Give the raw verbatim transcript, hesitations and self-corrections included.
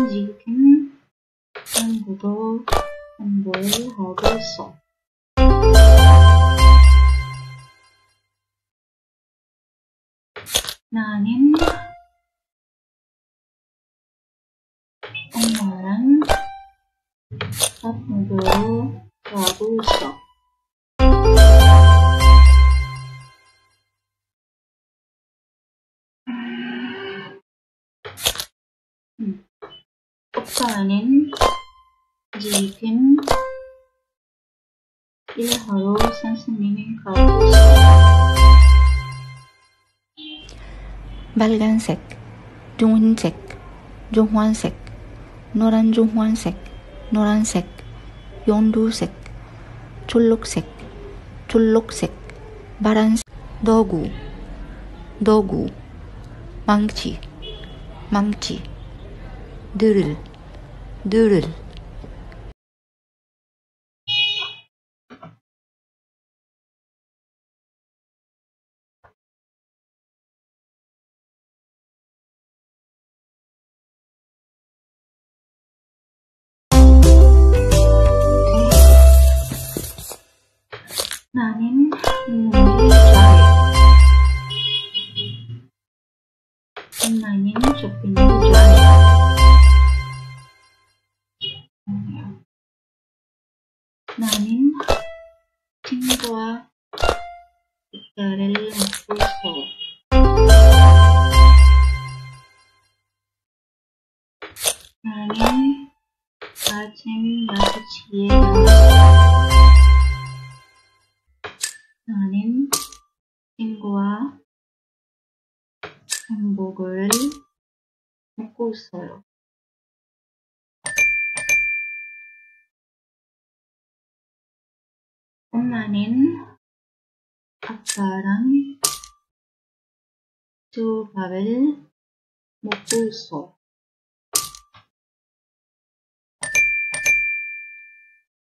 지금 한국어 공부를 하고 있어. 나는 엄마랑 밥 먹으러 가고 있어. 음. 오빠는 지금 일하러 선생님이 가고 있어. 빨간색, 중흰색, 중환색, 노란 중환색, 노란색, 연두색, 초록색, 초록색, 파란색, 도구, 도구, 망치, 망치, 드릴, 드릴. 나는 운동을 좋아해. 엄마는 쇼핑을 좋아해. 나는 친구와 숫자를 먹고 있어. 나는 아침 여섯 시에 일어났어. 나는 친구와 햄버거를 먹고 있어요. 엄마는 아빠랑 두밥을 먹고 있어.